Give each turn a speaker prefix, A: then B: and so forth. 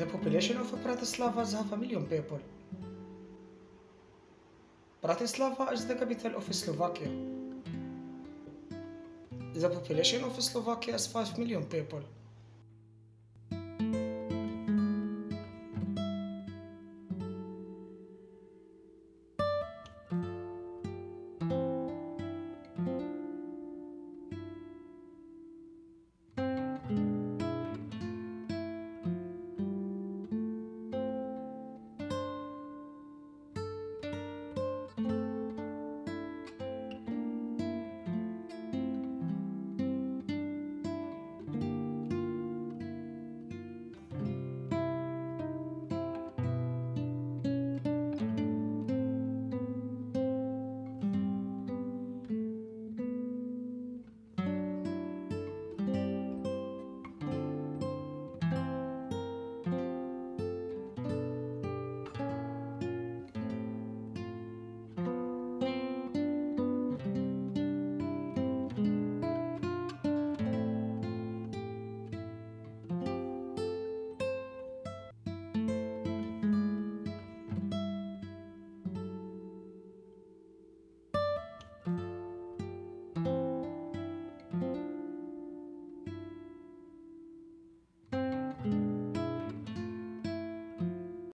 A: The population of Bratislava is 500,000 people. Bratislava is the capital of Slovakia. The population of Slovakia is 5 million people.